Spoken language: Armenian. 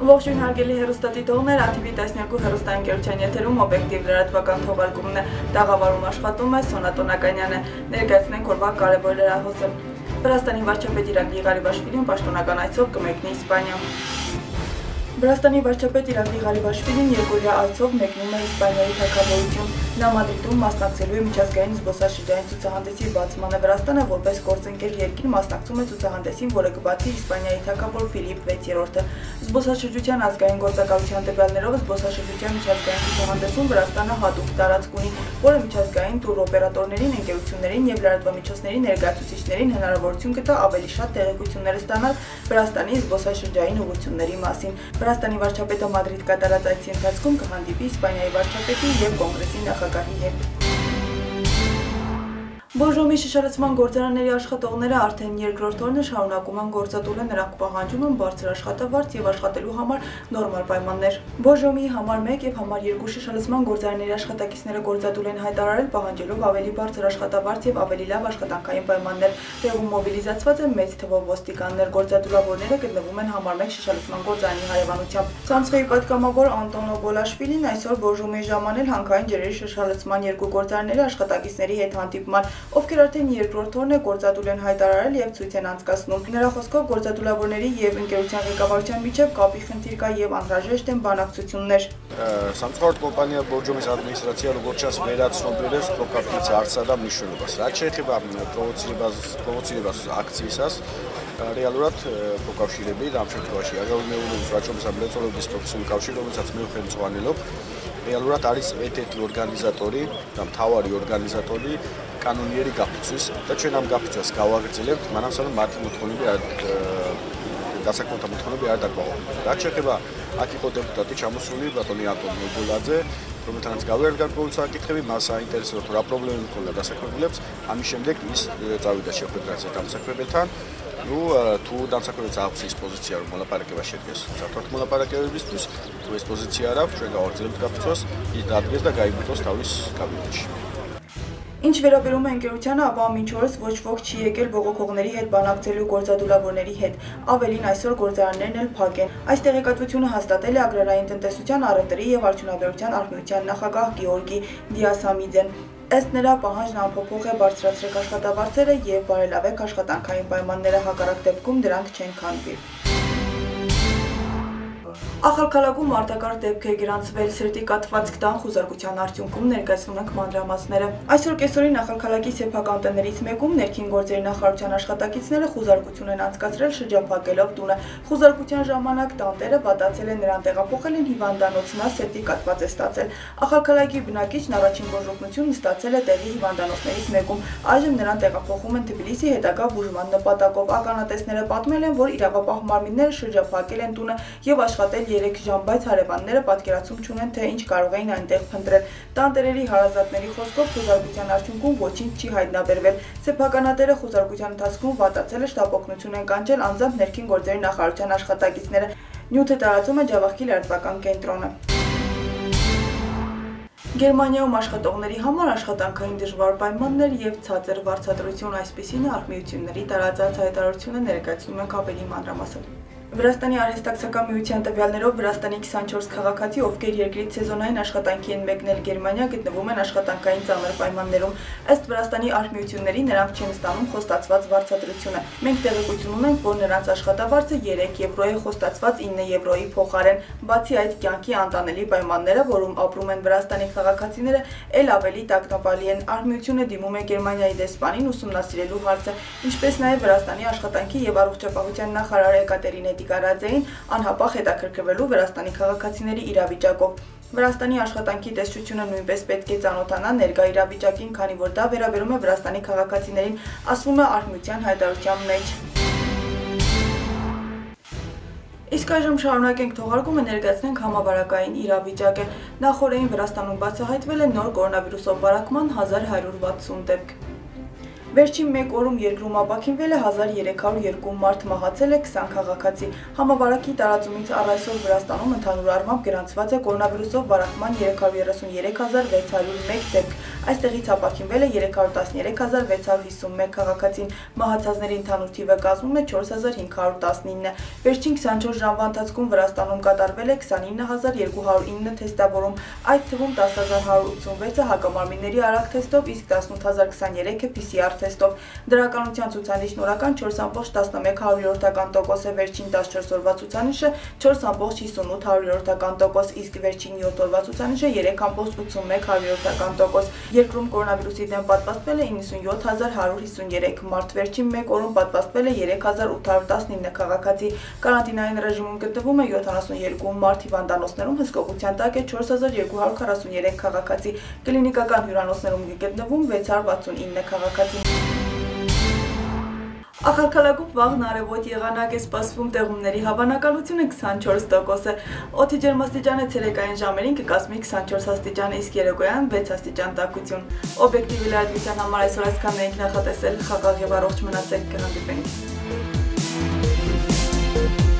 Ողջույն հարգելի հեռուստադիտողներ, ATV 12 հեռուստաընկերության եթերում օբյեկտիվ լրատվական թողարկումն է, տաղավարում աշխատում է Սոնա Տոնականյանը, ներկայացնենք օրվա կարևոր լրահոսը։ Վրաստանի վարչապետ Իրակլի Ղարիբաշվիլին պաշտոնական այցով կմեկնի Իսպանիա։ Վրաստանի վարչապետ Իրակլի Ղարիբաշվիլին երկօրյա այցով մեկնում է Իսպանիայի թագավորություն։ Նա Մադրիդում մասնակցելու է միջազգային զբոսաշրջային ցուցահանդեսի բացմանը։ Վրաստանը որպես գործընկեր երկիր մասնակցում է ցուցահանդեսին, որը կբացի Իսպանիայի թագավոր Ֆիլիպ 6-րդը։ Զբոսաշրջության ազգային գործակալության տվյալներով զբոսաշրջության միջազգային ցուցահանդեսում Վրաստանը հատուկ տարածք ունի, որը միջազգային տուրօպերատորներին, ընկերություններին եւ լրատվամիջոցների ներկայացուցիչներին հնարավորություն կտա ավելի շատ տեղեկություններ ստանալ Վրաստանի զբոսաշրջային ուղղությունների մասին։ Վրաստանի վարչապետը Մադրիդ կատարած այցի ընթացքում կհանդիպի Իսպանիայի վարչապետի եւ կոնգրեսի նախագահի հետ։ Բոժոմի շշալցման գործարանների աշխատողները արդեն երկրորդ օրն շարունակում են գործադուլը, նրանք պահանջում են բարձր աշխատավարձ եւ աշխատելու համար նորմալ պայմաններ։ Բոժոմի համար 1 եւ համար 2 շշալցման գործարանների աշխատակիցները գործադուլ են հայտարարել, պահանջելով ավելի բարձր աշխատավարձ եւ ավելի լավ աշխատանքային պայմաններ։ Տեղում մոբիլիզացված են մեծ թվով ոստիկաններ, գործադուլավորները գտնվում են համար 1 շշալցման գործարանի հարևանությամբ։ Ցանցխեի պատգամավոր Անտոնո Բոլաշվիլին այսօր Բոժոմի ժամանել հանքային ջրերի շշալցման երկու գործարանների աշխատակիցների հետ հանդիպման, ովքեր արդեն երկրորդ օրն է գործադուլ են հայտարարել եւ ցույց են անցկացնում։ Նրա խոսքով գործադուլավորների եւ ընկերության ղեկավարության միջև կապի խնդիր կա եւ անհրաժեշտ են բանակցություններ։ Самсхорд компания Բոջոմის администрация როგორც ჩანს վերացნობერებს პროკაფიცია არცადა მნიშვნელობას. რაც შეეხება პროვოცირებას აქციისას, რეალურად პროკავშირები და ამ შემთხვევაში აგრარული ვაჭრობის ამბლეწოლობის პროფესიული კავშირი, რომელსაც მე ხელმძღვანელობ, რეალურად არის ერთ-ერთი ორგანიზატორი და მთავარი ორგანიზატორი კანონიერი გაფიცვის და ჩვენ ამ გაფიცვას გავაგრძელებთ, მანამ სანამ მათი მოთხოვნები დასაქმებთა მოთხოვნები არ დაკმაყოფილდა. რაც შეეხება აქ იყო დეპუტატი ჩამოსული ბატონი ანტონ მოგოლაძე, რომელთანაც გავიარეთ გარკვეული საკითხები, მას აინტერესებდა თუ რა პრობლემები მქონდა დასაქმებულებს, ამის შემდეგ ის წავიდა შეხვედრაზე დამსაქმებელთან. თუ დამსაქმებელს აქვს ის პოზიცია, რომ მოლაპარაკება შედგეს საერთოდ მოლაპარაკებებისთვის, თუ ეს პოზიცია არ აქვს, ჩვენ გავაგრძელებთ გაფიცვას, ის დადგეს და გაიბრძოს თავის კაბინეტში։ Ինչ վերաբերում է ընկերությանը, ապա մինչ օրս ոչ ոք չի եկել բողոքողների հետ բանակցելու գործադուլավորների հետ, ավելին այսօր գործարաններն էլ փակ են։ Այս տեղեկատվությունը հաստատել է Ագրարային տնտեսության, առևտրի եւ արդյունաբերության արհմիության նախագահ Գեորգի Դիասամիձեն։ Ըստ նրա պահանջն անփոփոխ է բարձրացրեք աշխատավարձերը եւ բարելավեք աշխատանքային պայմանները, հակառակ դեպքում դրանք չեն քանդվի։ Ախալքալակում արտակարգ դեպք է գրանցվել սրտի կաթվածք տան խուզարկության արդյունքում ներկայացնում ենք մանրամասները։ Այսօր կեսօրին Ախալքալակի սեփական տներից մեկում ներքին գործերի նախարարության աշխատակիցները խուզարկություն են անցկացրել շրջափակելով տունը։ Խուզարկության ժամանակ տանտերը վատացել են, նրան տեղափոխել են հիվանդանոց, նա սրտի կաթված է ստացել։ Ախալքալակի բնակիչն առաջին բուժօգնությունն ստացել է տեղի հիվանդանոցներից մեկում։ Այժմ նրան տեղափոխում են Թբիլիսի հետագա բուժման նպատակով։ Ականատեսները պատմել են, որ իրավապահ մարմինները շրջափակել են տունը եւ աշխատել 3 ժամ, բայց հարևանները պատկերացում չունեն, թե ինչ կարող էին այնտեղ փնտրել։ Տանտերերի հարազատների խոսքով խուզարկության արդյունքում ոչինչ չի հայտնաբերվել։ Սեփականատերը խուզարկության ընթացքում վատացել է, շտապօգնություն են կանչել անձամբ ներքին գործերի նախարարության աշխատակիցները։ Նյութը տարածում է Ջավախքի լրատվական կենտրոնը։ Գերմանիայում աշխատողների համար աշխատանքային դժվար պայմաններ եւ ցածր վարձատրություն, այսպիսին է արհմիությունների տարածած հայտարարությունը, ներկայացնում ենք ավելի մանրամասն։ Վրաստանի արհեստակցական միության տվյալներով Վրաստանի 24 քաղաքացի, ովքեր երկրից սեզոնային աշխատանքի են մեկնել Գերմանիա, գտնվում են աշխատանքային ծանր պայմաններում։ Ըստ Վրաստանի արհմիությունների նրանք չեն ստանում խոստացված վարձատրությունը։ Մենք տեղեկություն ունենք, որ նրանց աշխատավարձը 3 եվրո է, խոստացված 9 եվրոյի փոխարեն։ Բացի այդ, կյանքի անտանելի պայմանները, որում ապրում են Վրաստանի քաղաքացիները, ել ավելի տագնապալի են։ Արհմիությունը դիմում է Գերմանիայի դեսպանին ուսումնասիրելու հարցը, ինչպես նաև Վրաստանի աշխատանքի եւ առողջապահության նախարար Եկատերինե Դիգարաձեին անհապաղ հետաքրքրվելու Վրաստանի քաղաքացիների իրավիճակով։ Վրաստանի աշխատանքի տեսչությունը նույնպես պետք է ծանոթանա ներկա իրավիճակին, քանի որ դա վերաբերում է Վրաստանի քաղաքացիներին, ասվում է արհմիության հայտարարության մեջ։ Իսկ այժմ շարունակենք թողարկումը, ներկայացնենք համավարակային իրավիճակը։ Նախորդին Վրաստանում բացահայտվել է նոր կորոնավիրուսով վարակման 1160 դեպք։ Վերջին 1 օրում երկրում ապաքինվել է 1302 մարդ, մահացել է 20 քաղաքացի։ Համավարակի տարածումից առ այսօր Վրաստանում ընդհանուր առմամբ գրանցված է կորոնավիրուսով վարակման 333,601 դեպք։ Այստեղից ապաքինվել է 313,651 քաղաքացին, մահացածների ընդհանուր թիվը կազմում է 4519։ Վերջին 24 ժամվա ընթացքում Վրաստանում կատարվել է 29209 թեստավորում, այդ թվում 10186-ը հակամարմինների արագ թեստով, իսկ 18023-ը PCR թեստով։ Դրականության ցուցանիշ նորական 4,11%, վերջին 14 օրվա ցուցանիշը 4,58%, իսկ վերջին 7 օրվա ցուցանիշը 3,81%։ Երկրում կորոնավիրուսի դեմ պատվաստվել է 97153 մարդ, վերջին 1 օրում պատվաստվել է 3819 քաղաքացի։ Կարանտինային ռեժիմում գտնվում է 72 մարդ, հիվանդանոցներում հսկողության տակ է 4243 քաղաքացի, կլինիկական հյուրանոցներում գտնվում 669 քաղաքացի։ Ախալքալակում վաղն արևոտ եղանակ է սպասվում, տեղումների հավանականությունը 24%։ Օդի ջերմաստիճանը ցերեկային ժամերին կկազմի 24 աստիճան, իսկ երեկոյան 6 աստիճան տաքություն։ Օբյեկտիվ լրատվության համար այսօր այսքանն ենք նախատեսել, խաղաղ եւ առողջ մնացեք, կհանդիպենք։